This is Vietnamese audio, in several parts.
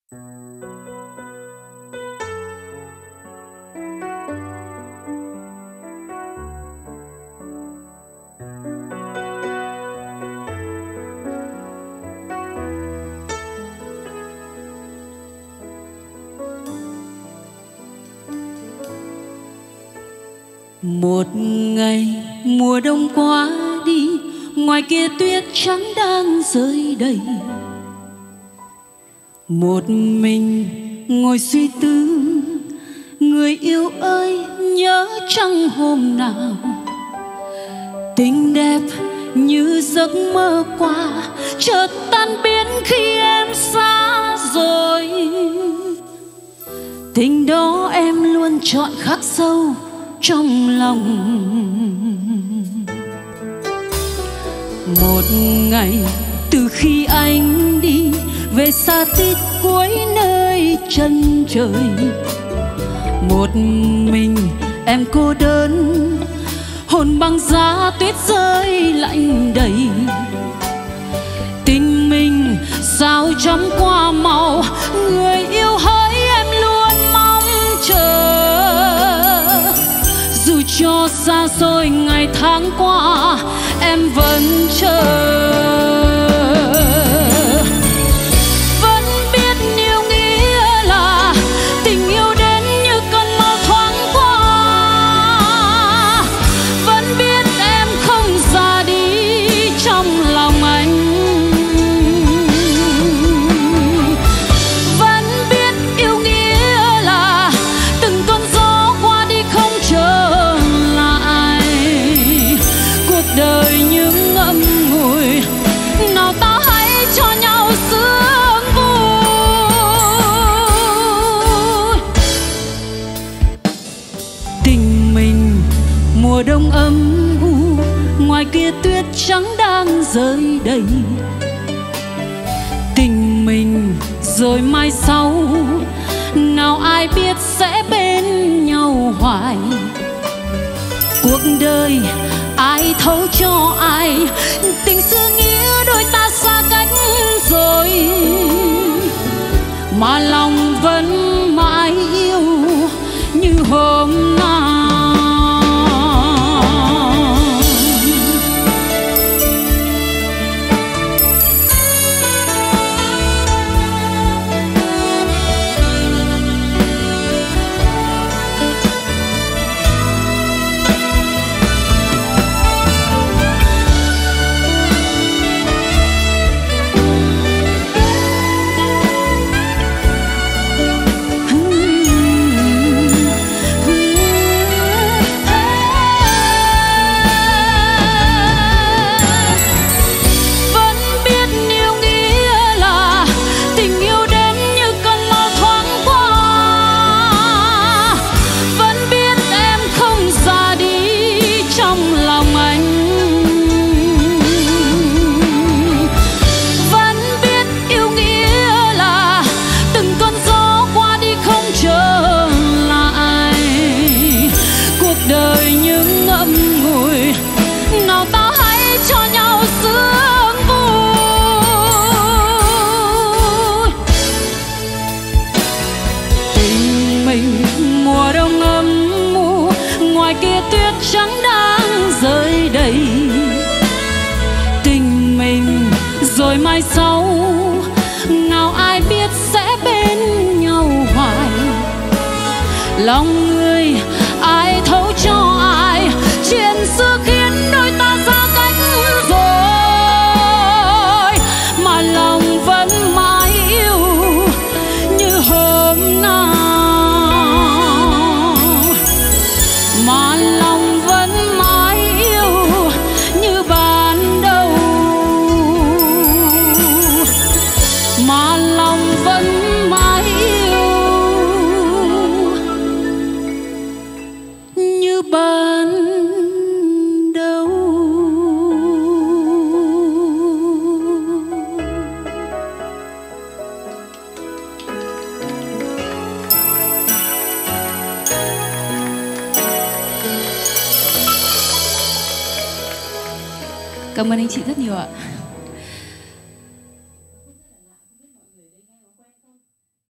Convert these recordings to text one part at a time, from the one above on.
Một ngày mùa đông qua đi, ngoài kia tuyết trắng đang rơi đầy. Một mình ngồi suy tư, người yêu ơi nhớ chăng hôm nào tình đẹp như giấc mơ qua chợt tan biến khi em xa rồi. Tình đó em luôn chọn khắc sâu trong lòng. Một ngày từ khi anh đi về xa tít cuối nơi chân trời, một mình em cô đơn, hồn băng giá tuyết rơi lạnh đầy. Tình mình sao chấm qua màu, người yêu hỡi em luôn mong chờ. Dù cho xa xôi ngày tháng qua, em vẫn chờ. Vẫn biết yêu nghĩa là tình yêu đến như cơn mơ thoáng qua. Vẫn biết em không ra đi trong lòng anh. Vẫn biết yêu nghĩa là từng cơn gió qua đi không trở lại. Cuộc đời như ngậm ngùi, nào ta hãy cho nhau sướng vui. Tình mình mùa đông âm u, ngoài kia tuyết trắng đang rơi đầy. Tình mình rồi mai sau, nào ai biết sẽ bên nhau hoài. Cuộc đời ai thấu cho ai, tình xưa nghĩa đôi ta xa cách rồi, mà lòng vẫn mãi yêu như hôm nào. Trắng đang rơi đầy. Tình mình rồi mai sau, nào ai biết sẽ bên nhau hoài. Lòng người ai thấu cho ai, chuyện xưa khiến đôi ta xa cách rồi, mà lòng vẫn mãi yêu như hôm nào. Mà lòng vẫn mãi yêu như ban đầu, mà lòng vẫn mãi yêu như ban đầu. Cảm ơn anh chị rất nhiều ạ.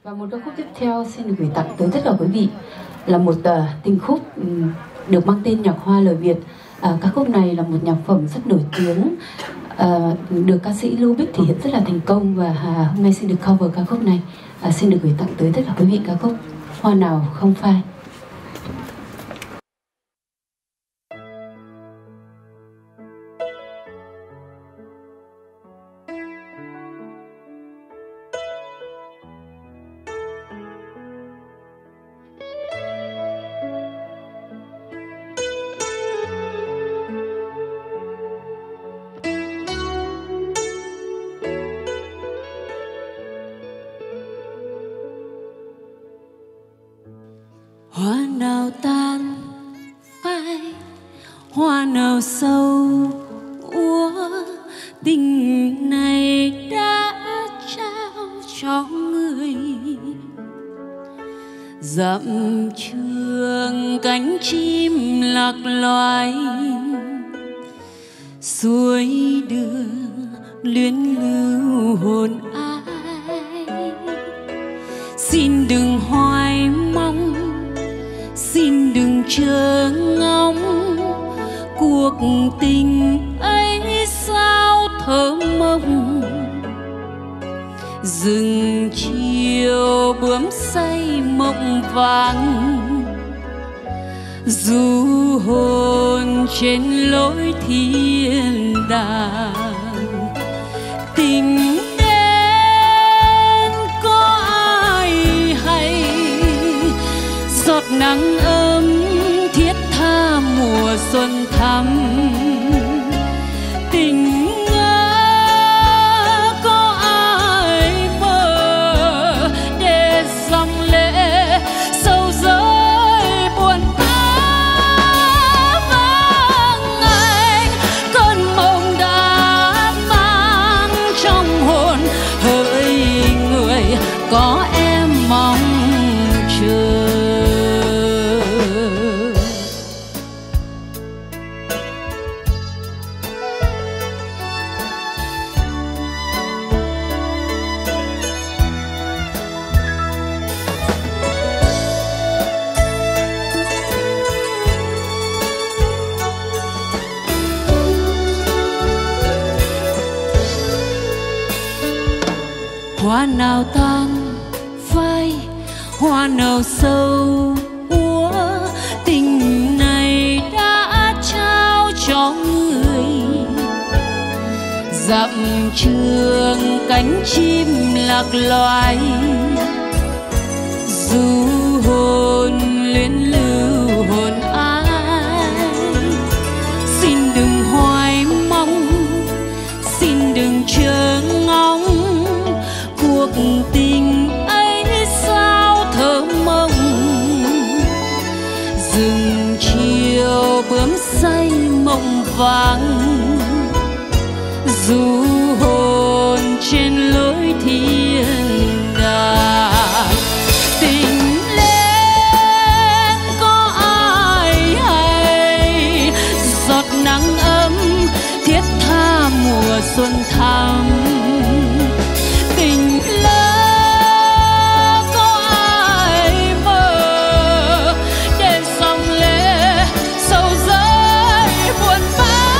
Và một ca khúc tiếp theo xin được gửi tặng tới tất cả quý vị là một tình khúc được mang tên Nhạc Hoa lời Việt. Ca khúc này là một nhạc phẩm rất nổi tiếng, được ca sĩ Lưu Bích thể hiện rất là thành công, và hôm nay xin được cover ca khúc này. Xin được gửi tặng tới tất cả quý vị ca khúc Hoa Nào Không Phai. Hoa nào tan phai, hoa nào sâu úa, tình này đã trao cho người. Dặm trường cánh chim lạc loài, suối đưa luyến lưu hồn ai. Xin đừng hoài mong, xin đừng chờ ngóng, cuộc tình ấy sao thơ mộng. Rừng chiều bướm say mộng vàng, du hồn trên lối thiên đàng. Tình đến có ai hay, giọt nắng ấm thiết tha mùa xuân thắm. Tình ngỡ có ai mơ, để dòng lệ sâu rơi buồn bã. Vắng anh cơn mộng đã tan trong hồn, hỡi người có em mong chờ. Hoa nào tan phai, hoa nào sâu úa, tình này đã trao cho người. Dặm trường cánh chim lạc loài, du hồn luyến lưu hồn ai. Xin đừng hoài mong, xin đừng chờ ngóng, cuộc tình ấy sao thơ mộng. Rừng chiều bướm say mộng vàng, du hồn trên lối thiên đàng. Tình lên có ai hay, giọt nắng ấm thiết tha mùa xuân thắm. Tình lỡ có ai mơ, để dòng lệ sâu rơi buồn bã.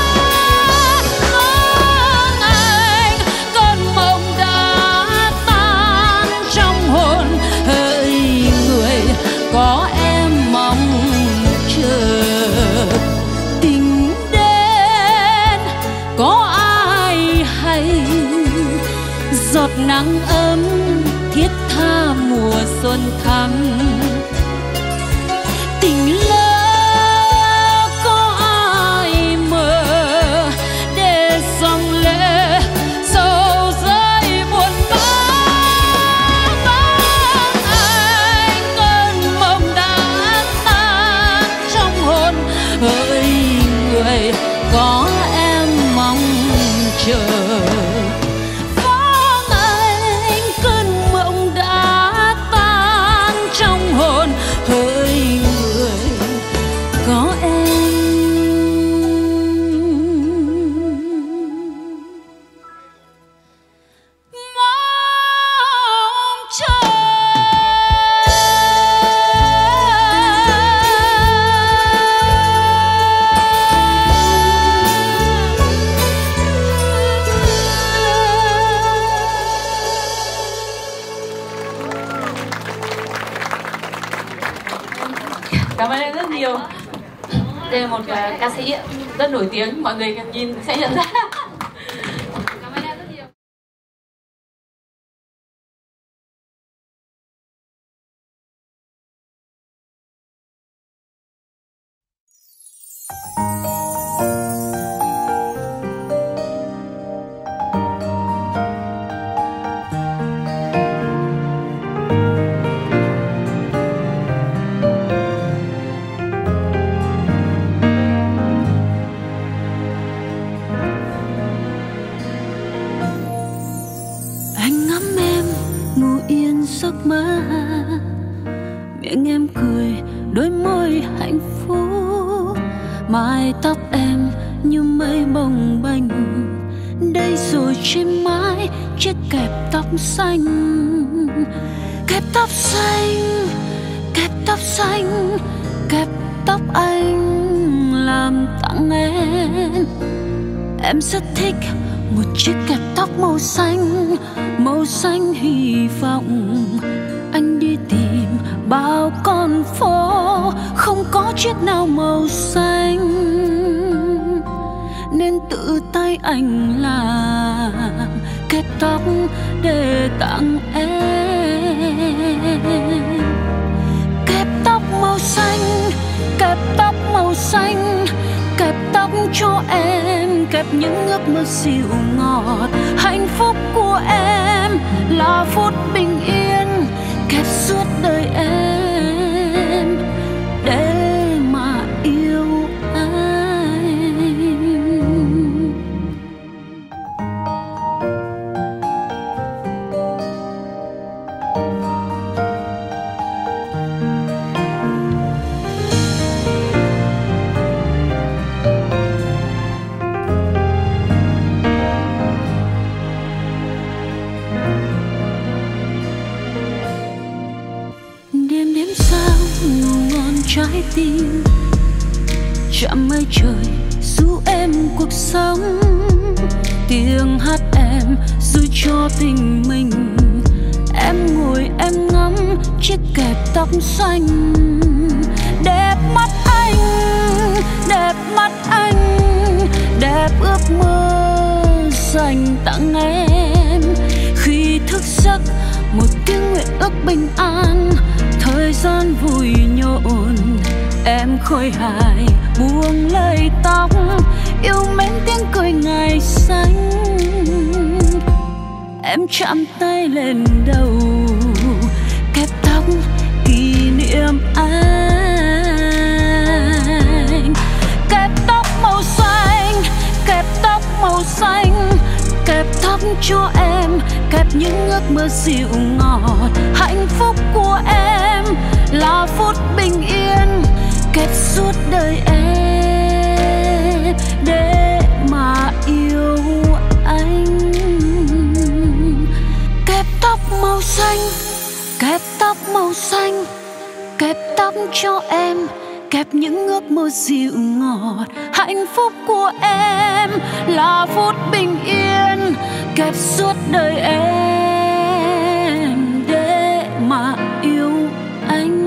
Vắng anh cơn mộng đã tan trong hồn, hỡi người có em mong chờ. Tình đến có ai hay, giọt nắng ấm thiết tha mùa xuân thắm. Tình lỡ có ai mơ, để dòng lệ sâu rơi buồn bã. Vắng anh cơn mộng đã tan trong hồn, hỡi người có em mong chờ. Vắng anh cơn mộng đã tan trong nhiều. Đây là một ca sĩ rất nổi tiếng, mọi người nhìn sẽ nhận ra. Cảm ơn em rất nhiều. Anh ngắm em ngủ yên giấc mơ, miệng em cười đôi môi hạnh phúc, mái tóc em như mây bồng bềnh, đây rồi trên mái chiếc kẹp tóc xanh. Kẹp tóc xanh, kẹp tóc xanh, kẹp tóc anh làm tặng em. Em rất thích một chiếc kẹp tóc màu xanh hy vọng. Anh đi tìm bao con phố không có chiếc nào màu xanh, nên tự tay anh làm kẹp tóc để tặng em. Kẹp tóc màu xanh, kẹp tóc màu xanh, kẹp tóc cho em, kẹp những ước mơ dịu ngọt. Hạnh phúc của em là phút bình yên, kẹp suốt đời em để mà yêu anh. Đêm đêm sao ngủ ngon trái tim, chạm mây trời giúp em cuộc sống. Tiếng hát em giữ cho tình mình, em ngồi em ngắm chiếc kẹp tóc xanh. Đẹp mắt anh, đẹp mắt anh, đẹp ước mơ dành tặng em. Khi thức giấc một tiếng nguyện ước bình an, thời gian vui nhộn em khôi hài buông lời tóc, yêu mến tiếng cười ngày xanh. Em chạm tay lên đầu kẹp tóc kỷ niệm anh. Kẹp tóc màu xanh, kẹp tóc màu xanh, kẹp tóc cho em, kẹp những ước mơ dịu ngọt. Hạnh phúc của em là phút bình yên, kẹp suốt đời em để mà yêu anh. Kẹp tóc màu xanh, kẹp tóc màu xanh, kẹp tóc cho em, kẹp những ước mơ dịu ngọt. Hạnh phúc của em là phút bình yên, kẹp suốt đời em để mà yêu anh.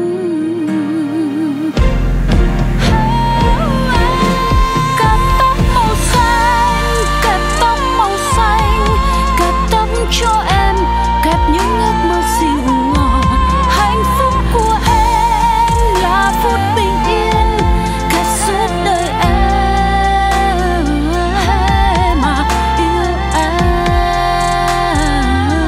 Kẹp tóc màu xanh, kẹp tóc màu xanh, kẹp tóc cho em, kẹp những ước mơ dịu ngọt. Hạnh phúc của em là phút bình yên, kẹp suốt đời em mà yêu anh.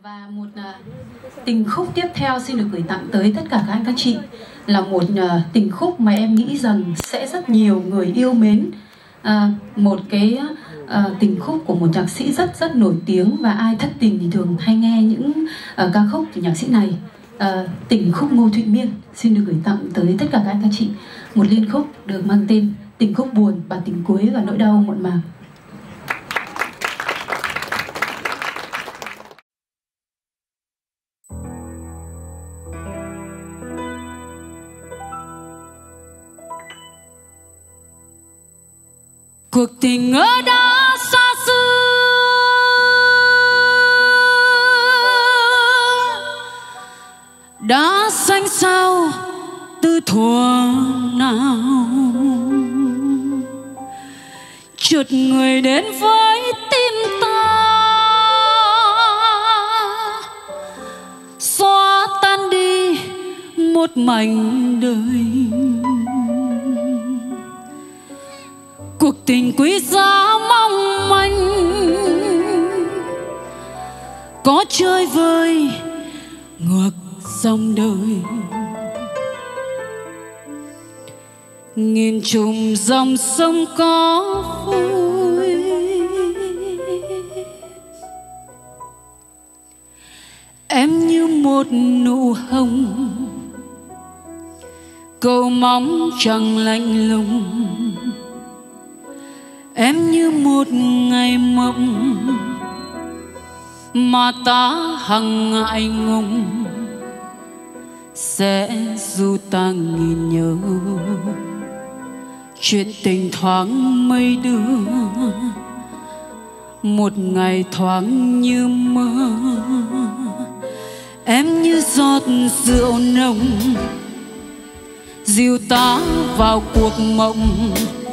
Và một tình khúc tiếp theo xin được gửi tặng tới tất cả các anh các chị là một tình khúc mà em nghĩ rằng sẽ rất nhiều người yêu mến. Một cái tình khúc của một nhạc sĩ rất nổi tiếng, và ai thất tình thì thường hay nghe những ca khúc của nhạc sĩ này. Tình khúc Ngô Thụy Miên xin được gửi tặng tới tất cả các anh các chị, một liên khúc được mang tên Tình khúc buồn, bản tình cuối và nỗi đau muộn màng. Cuộc tình ở đã xa xưa, đã xanh xao từ thuở nào. Chợt người đến với tim ta, xóa tan đi một mảnh đời. Cuộc tình quý giá mong manh, có chơi vơi ngược dòng đời. Nghìn trùng dòng sông có vui, em như một nụ hồng, cầu mong chẳng lạnh lùng. Em như một ngày mộng mà ta hằng ngại ngùng, sẽ dù ta nghìn nhớ chuyện tình thoáng mây đưa, một ngày thoáng như mơ. Em như giọt rượu nồng dìu ta vào cuộc mộng.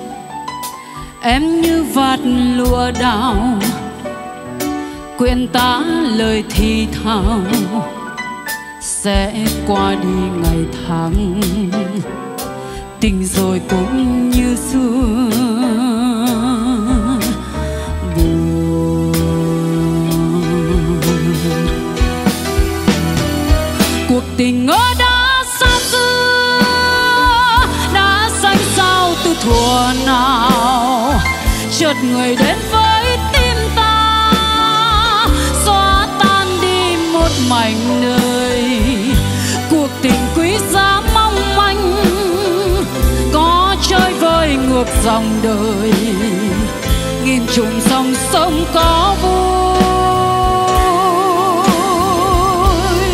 Em như vạt lụa đào quyện ta lời thì thào, sẽ qua đi ngày tháng, tình rồi cũng như xưa buồn. Cuộc tình ở đã xa xưa, đã xanh xao từ thuở nào. Chợt người đến với tim ta, xóa tan đi một mảnh đời. Cuộc tình quý giá mong manh, có chơi vơi ngược dòng đời. Nghìn trùng dòng sông có vui,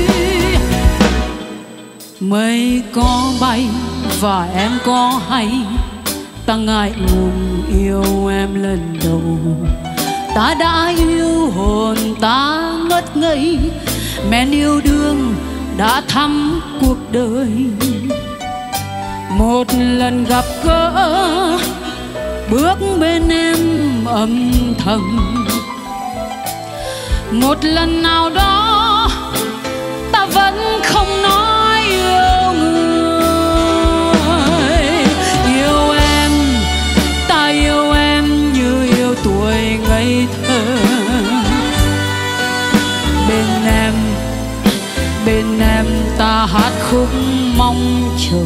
mây có bay và em có hay. Ta ngại ngùng yêu em lần đầu, ta đã yêu hồn ta ngất ngây. Men yêu đương đã thắm cuộc đời, một lần gặp gỡ bước bên em âm thầm. Một lần nào đó ta vẫn không nói yêu người. Yêu em, ta yêu em như yêu tuổi ngây thơ. Bên em ta hát khúc mong chờ.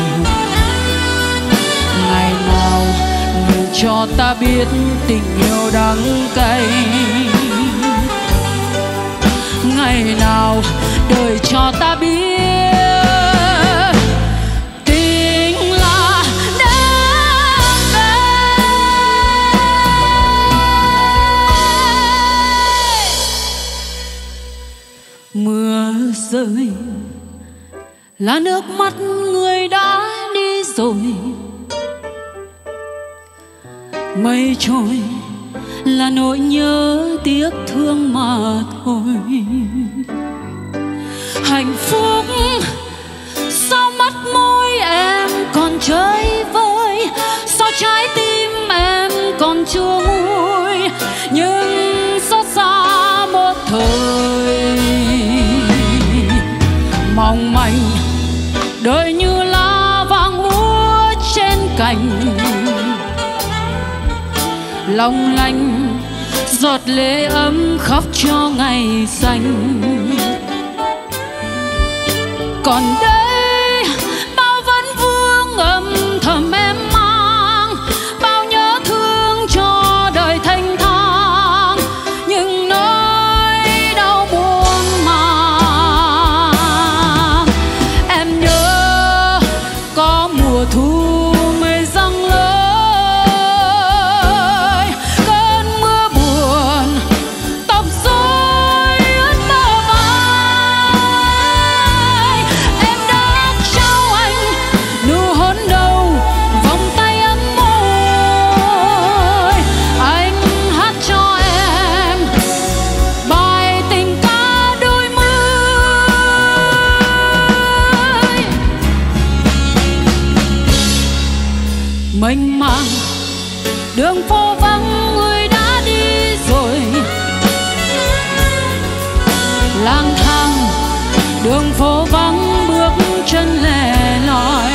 Ngày nào người cho ta biết tình yêu đắng cay. Ngày nào đời cho ta biết tình là đắng cay. Mưa rơi là nước mắt người đã đi rồi. Mây trôi là nỗi nhớ tiếc thương mà thôi. Hạnh phúc sao mắt môi em còn chơi vơi, sao trái tim em còn chưa nguôi. Nhưng xót xa một thời mong manh, đời như lá vàng úa trên cành. Long lanh giọt lệ ấm khóc cho ngày xanh. Còn đây bao vấn vương âm thầm em mang, bao nhớ thương cho đời thanh thang, những nỗi đau buồn mang. Em nhớ có mùa thu mây giăng lơi, cơn mưa buồn tóc rối ướt bờ vai. Em đã trao anh nụ hôn đầu, vòng tay ấm môi. Anh hát cho em bài tình ca đôi mươi. Mênh mang đường phố vắng người đã đi rồi, lang thang đường phố vắng bước chân lẻ loi.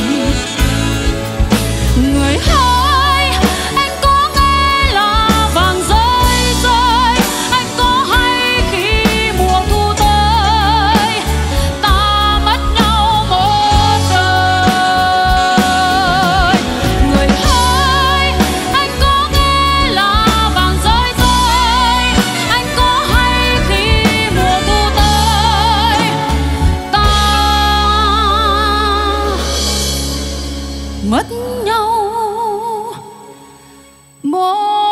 Người hỏi anh có nghe là vàng rơi rơi, anh có hay khi mùa thu tới ta mất nhau một đời. Người hỏi anh có nghe là vàng rơi rơi, anh có hay khi mùa thu tới ta mất nhau một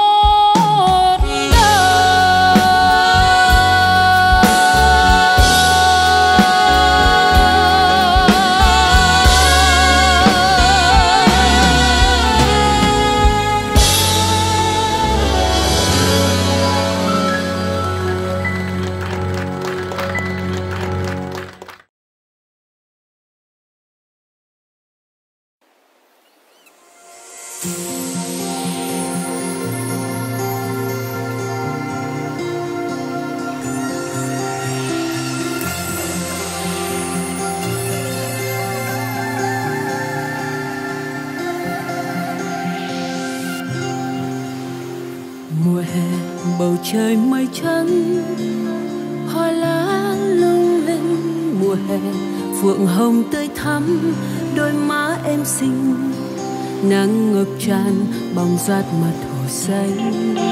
mùa hè bầu trời mây trắng, hoa lá lung linh. Mùa hè phượng hồng tươi thắm, đôi má em xinh, nắng ngập tràn bóng giạt mặt hồ xanh.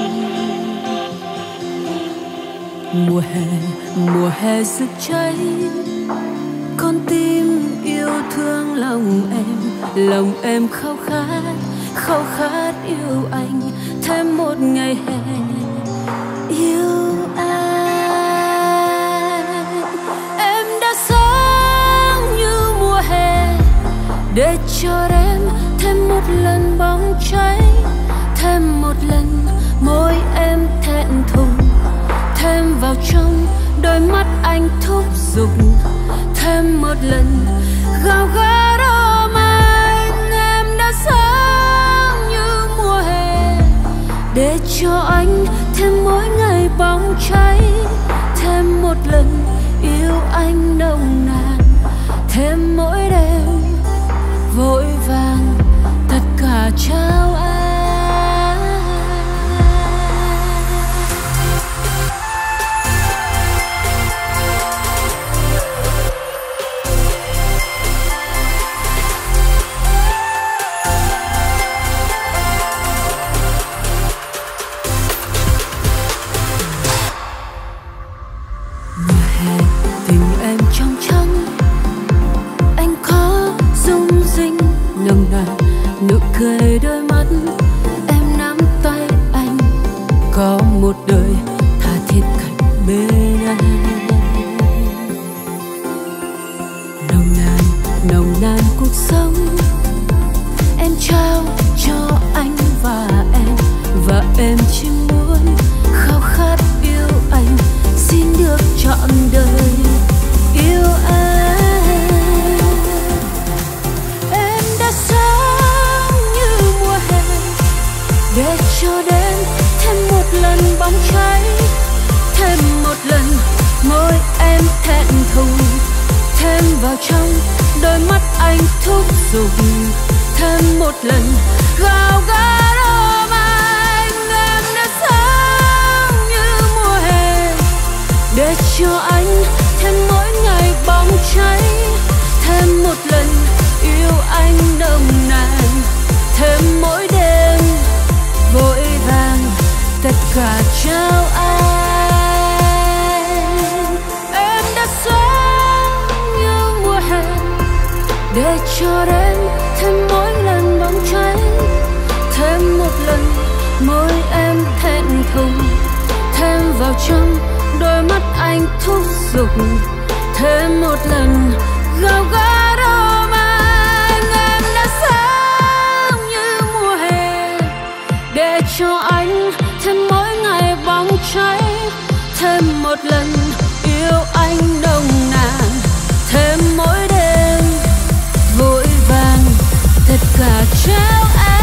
Mùa hè rực cháy, con tim yêu thương lòng em khao khát yêu anh thêm một ngày hè yêu anh. Em đã sống như mùa hè để cho em thêm một lần bóng cháy, thêm một lần môi em thẹn thùng, thêm vào trong đôi mắt anh thúc giục, thêm một lần gào gắt ôm anh. Em đã sống như mùa hè để cho anh thêm mỗi ngày bóng cháy, thêm một lần yêu anh nồng nàn, thêm mỗi đêm vội vàng tất cả trao anh. Nụ cười đôi mắt em nắm tay anh, có một đời tha thiết cạnh bên anh. Nồng nàn cuộc sống em trao cho anh và em chỉ muốn khao khát yêu anh, xin được trọn đời yêu anh. Để cho đến thêm một lần bóng cháy, thêm một lần môi em thẹn thùng, thêm vào trong đôi mắt anh thúc giục, thêm một lần gào gắt ôm anh. Em đã sống để cho đêm thêm mỗi lần bóng cháy, thêm một lần môi em thẹn thùng, thêm vào trong đôi mắt anh thúc giục, thêm một lần gào gắt ôm anh. Em đã sống như mùa hè để cho anh thêm mỗi ngày bóng cháy, thêm một lần yêu anh nồng nàn, thêm mỗi đêm vội vàng tất cả trao em.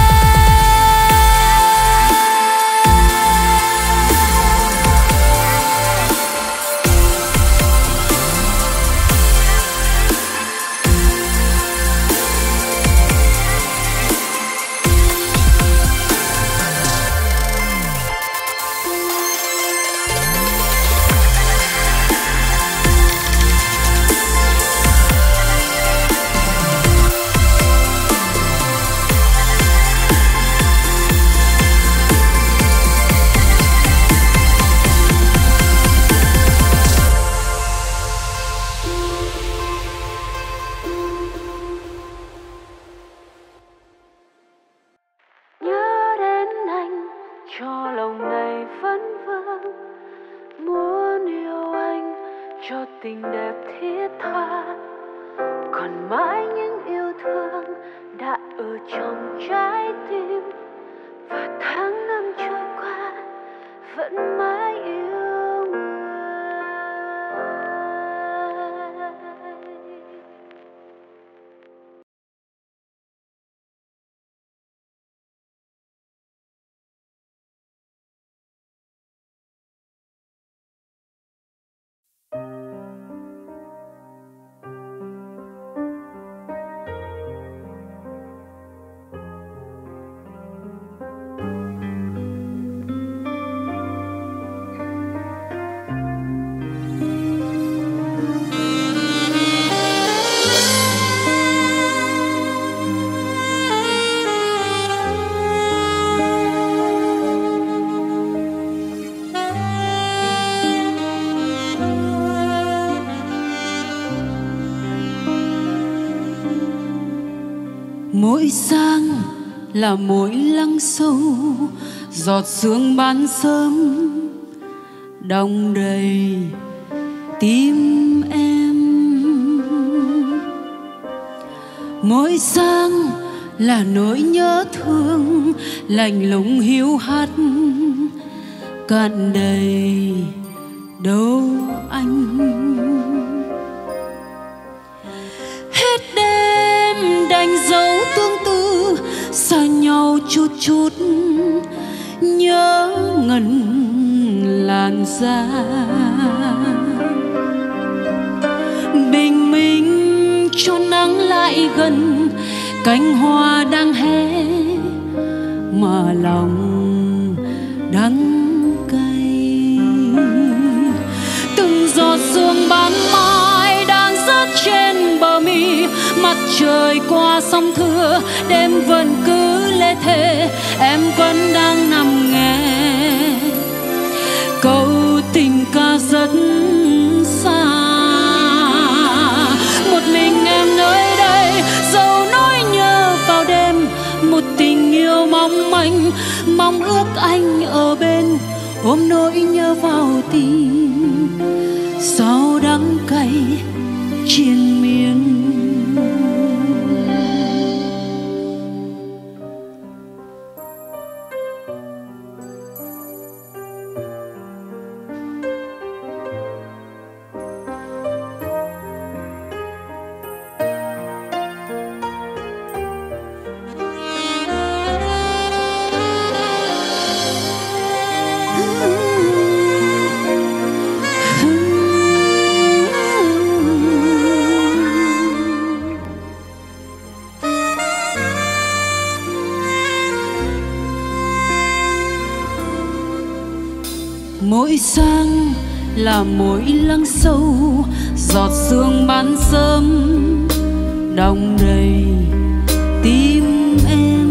Cho lòng này vấn vương muốn yêu anh, cho tình đẹp thiết tha, còn mãi những yêu thương đã ở trong trái tim, và tháng năm trôi qua vẫn mãi yêu người. Mỗi sáng là mỗi lắng sâu, giọt sương ban sớm đong đầy tim em. Mỗi sáng là nỗi nhớ thương lạnh lùng hiu hắt cạn đầy đâu anh. Hết đêm đành dấu tương tư, xa nhau chút chút nhớ ngần làn da. Bình minh cho nắng lại gần, cánh hoa đang hé mà lòng đắng cay. Từng giọt sương ban mai đang rớt trên bờ mi, mặt trời qua sông thưa, đêm vẫn cứ lê thê, em vẫn đang nằm nghe câu tình ca rất xa. Một mình em nơi đây dẫu nỗi nhớ vào đêm, một tình yêu mong manh mong ước anh ở bên, ôm nỗi nhớ vào tim sao đắng cay triền miên. Mỗi sáng là mỗi lắng sâu, giọt sương ban sớm đong đầy tim em.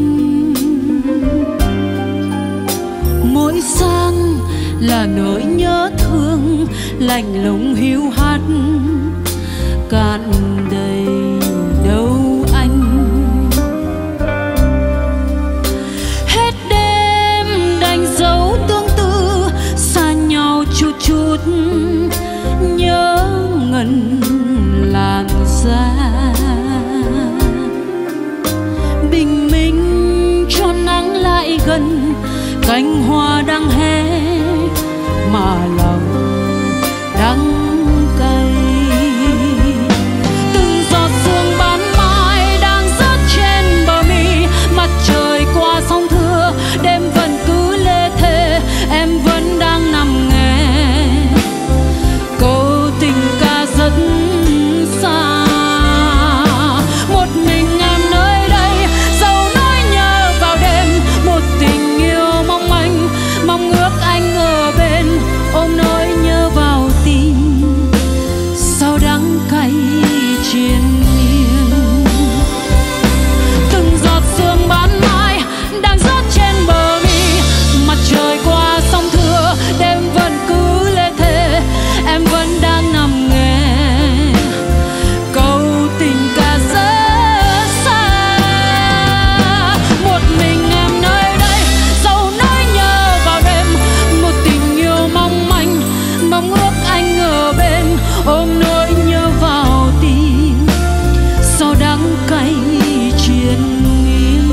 Mỗi sáng là nỗi nhớ thương lạnh lùng hiu hắt cạn đầy đâu gần, cánh hoa đang hé mà lòng đắng cay. Từng giọt sương ban mai đang rớt trên bờ mi, mặt trời qua sóng thưa, đêm vẫn cứ lê thê, em vẫn đang nằm nghe câu tình ca rất xa. Một mình em nơi đây, dẫu nỗi nhớ vào đêm, một tình yêu mong manh, mong ước anh ở bên, ôm nỗi nhớ vào tim, sao đắng cay triền miên. Từng giọt sương ban mai đang rớt trên bờ mi, mặt trời qua sóng thưa, đêm vẫn cứ lê thê, em vẫn đang nằm nghe câu tình ca rất xa. Một mình em nơi đây, dẫu nỗi nhớ vào đêm, một tình yêu mong manh, mong ước anh ở bên, ôm nỗi nhớ vào tim, sao đắng cay triền miên.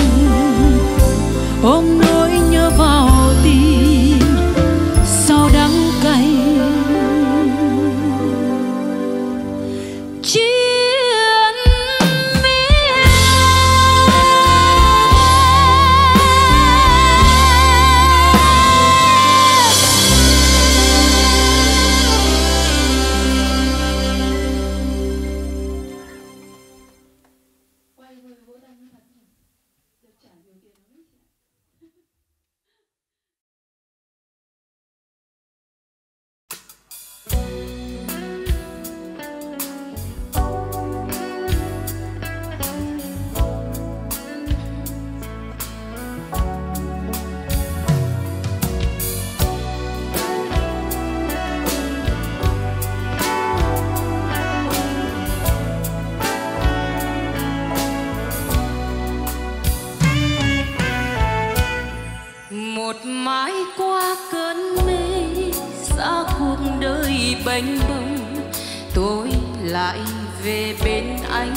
Ôm nỗi nhớ vào tim, sao đắng cay triền một mãi qua cơn mê, xa cuộc đời bênh bông, tôi lại về bên anh.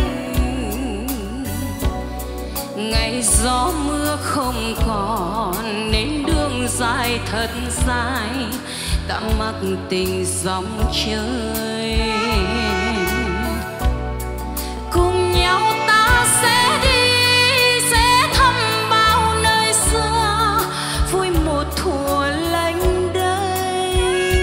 Ngày gió mưa không còn nên đường dài thật dài, đã mặc tình dòng chơi. Cùng nhau ta sẽ đi, sẽ thăm bao nơi xưa, vui một thuở lạnh đây.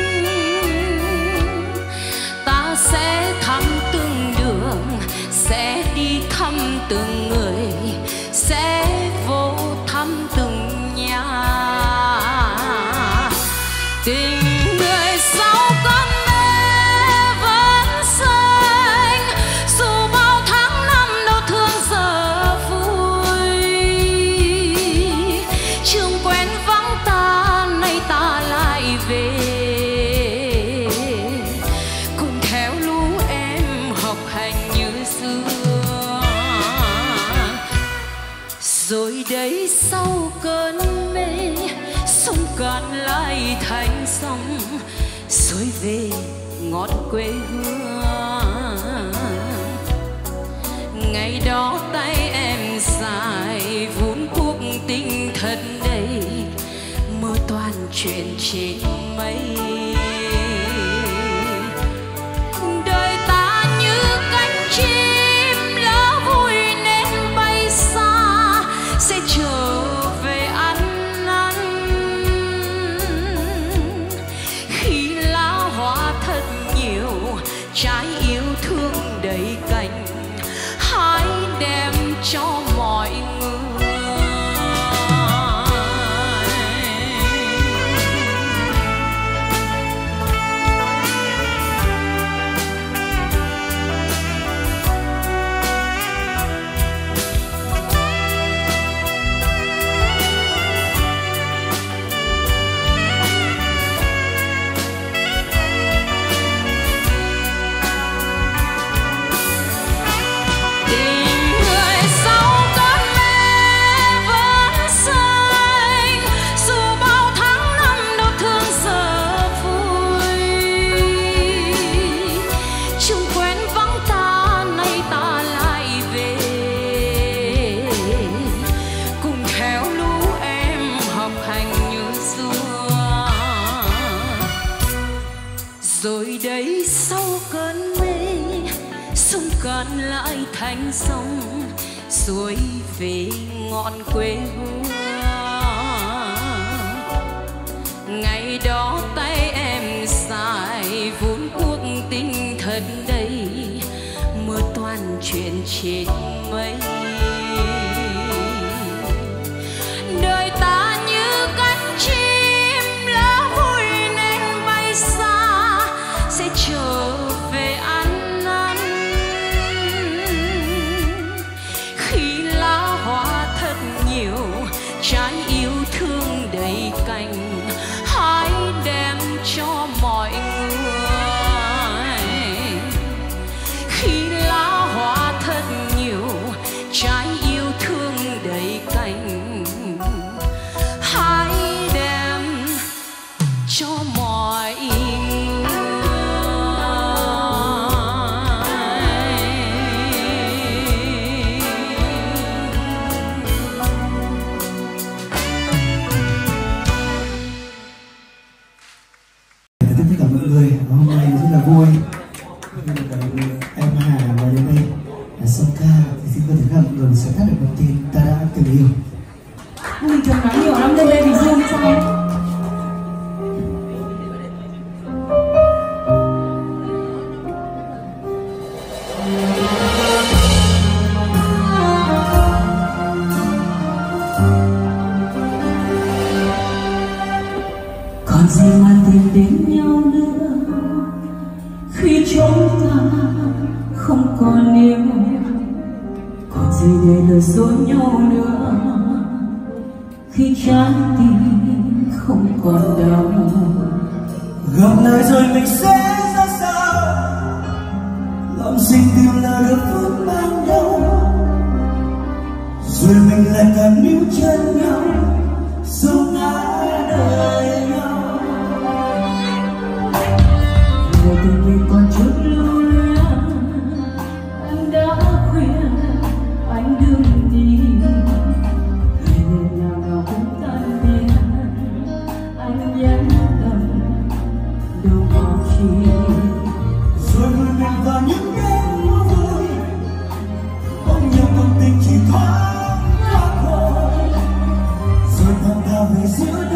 Ta sẽ thăm từng đường, sẽ đi thăm từng người, sẽ vô thăm từng nhà. Tình người sau con mê vẫn xanh, dù bao tháng năm đau thương giờ vui. Trường quen vắng ta, nay ta lại về, cùng theo lũ em học hành như xưa. Rồi đây sau cơn mê, sông cạn lại thành sông, xuôi về ngọn quê hương. Ngày đó tay em dài vun cuộc tình thật đầy, mơ toàn chuyện trên mây. Đời ta như cánh chim lỡ vui nên bay xa, sẽ trở về ăn năn. Khi lá hoa thật nhiều, trái yêu thương đầy cành, hãy đem cho mọi người. Tình người sau cơn mê cạn lại thành sông suối về ngọn quê hương. Ngày đó tay em dài vốn cuộc tình thật đầy, mưa toàn chuyện trên mây. Đời ta như cánh chim lá vui nên bay xa, sẽ trở về ăn năn. Khi lá hoa thật nhiều, trái yêu thương đầy cành, hãy đem cho mọi người. Khi lá hoa thật nhiều, trái yêu thương đầy cành, hãy đem cho mọi người. Tất cả mọi người, hôm nay rất là vui khi được em Hà và đến đây là song ca, thì xin có thể các mọi người sẽ hát được một tin Ta Đã Từng Yêu. Mình thường nói nhiều lắm nên đây mình zoom sao? Còn gì mà tìm đến nhau nữa khi chúng ta không còn yêu, còn gì để lừa dối nhau nữa khi trái tim không còn đau. Gặp lại rồi mình sẽ ra sao, lòng sinh tìm là được phút ban đầu, rồi mình lại càng níu chân nhau sống ngã đời nhau. Người tình mình còn chút lưu luyến, anh đã khuyên anh đừng đi, ngày nào cũng tan biến, anh nhẫn tâm đâu có chi. Rồi người mình vào những đêm mưa vui, bỗng nhiều tâm tình chỉ thoáng qua thôi, rồi thầm thào về giữa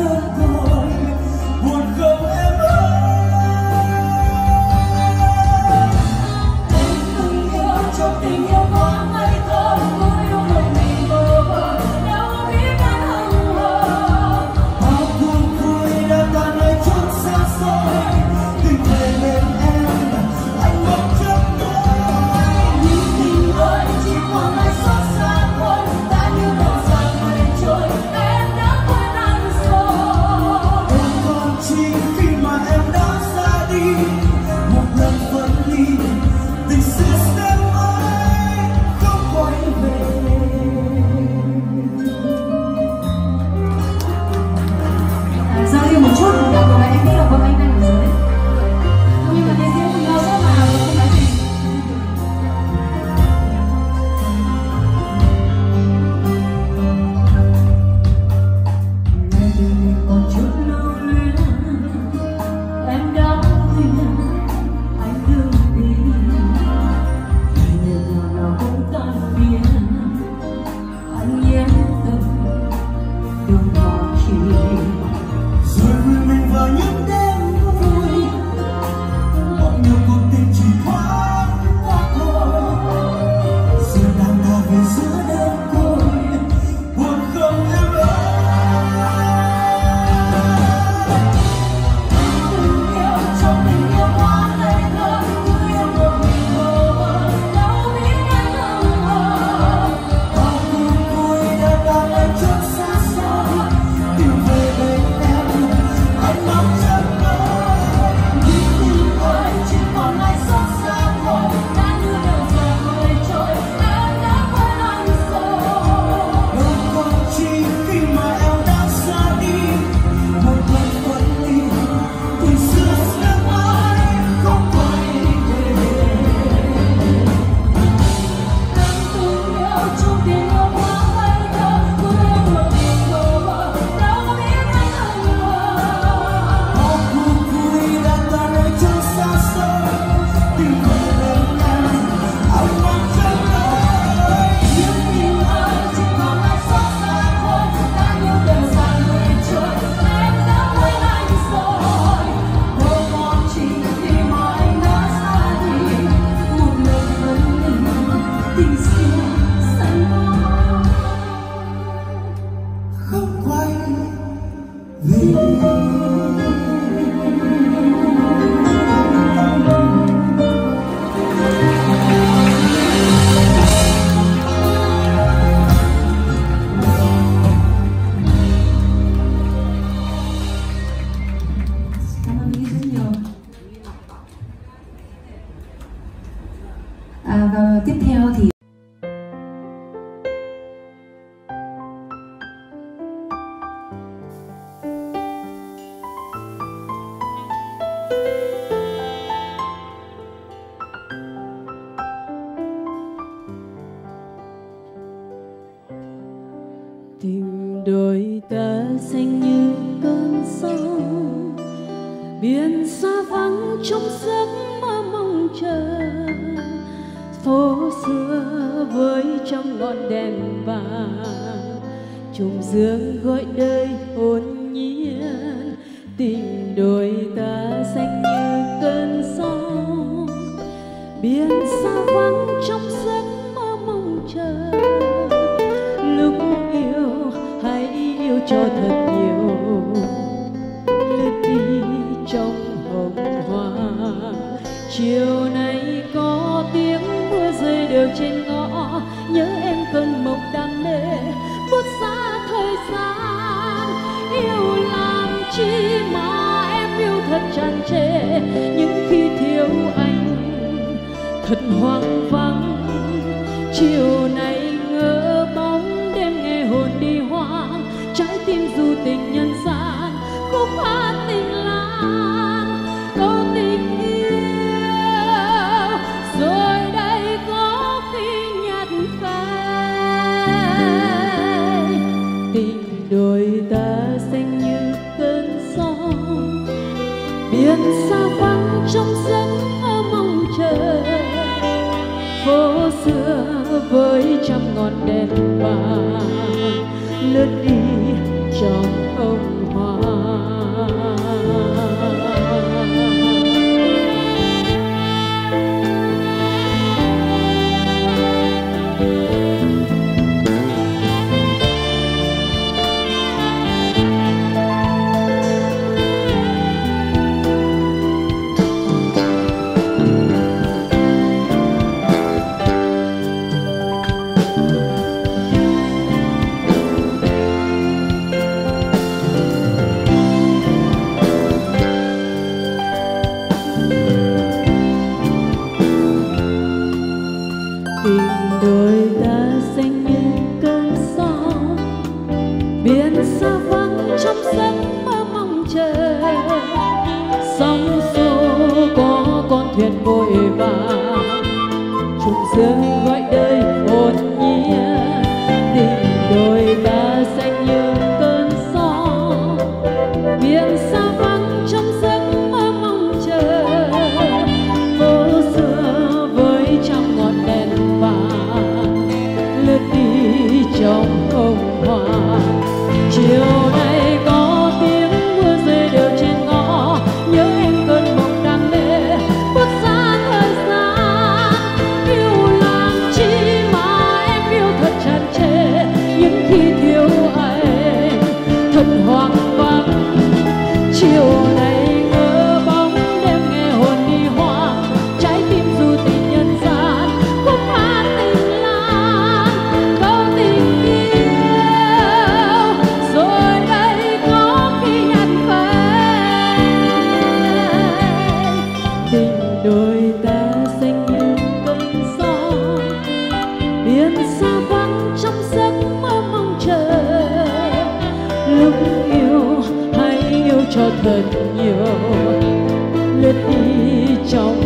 Và tiếp theo thì tình đôi ta xanh như cơn sóng, biển xa vắng trong giấc mơ mong chờ. Phố xưa với trăm ngọn đèn vàng, trùng dương gọi đời hồn nhiên. Tình đôi ta xanh như cơn sóng, biển xa vắng trong giấc mơ mong chờ. Lúc yêu hãy yêu cho thật nhiều, lướt đi trong hồng hoa. Chiều nay có tiếng mưa rơi đều trên ngõ, nhớ em cơn mộng đam mê phút xa thời gian. Yêu làm chi mà em yêu thật tràn trề, những khi thiếu anh thật hoang vắng. Chiều nay ngỡ bóng đêm nghe hồn đi hoang, trái tim du tình nhân gian khúc hát tình lang. Câu tình yêu rồi đây có khi nhạt phai. Tình đôi ta xanh như cơn sóng, biển xa vắng trong giấc mơ mong chờ. Phố xưa với trăm ngọn đèn vàng, lướt đi trong hồng hoa. Tình đôi ta xanh như cơn sóng, biển xa vắng trong giấc mơ mong chờ. Sóng xô có con thuyền vội vàng, trùng dương gọi đời hồn nhiên. Tình đôi ta xanh như cơn sóng, biển xa vắng trong giấc mơ mong chờ. Phố xưa với trăm ngọn đèn vàng, lướt đi trong hồng hoa. Chiều nay có tiếng mưa rơi đều trên ngõ, nhớ em cơn mộng đam mê bước xa thời gian. Yêu làm chi mà em yêu thật tràn trề, những khi thiếu anh thật hoang vắng. Chiều nay ngỡ bóng đêm nghe hồn đi hoang, trái tim du tình nhân gian khúc hát tình lang. Câu tình yêu rồi đây có khi nhạt phai. Tình đôi ta xanh như cơn sóng, biển xa vắng trong giấc mơ mong chờ. Lúc yêu hãy yêu cho thật nhiều, lướt đi trong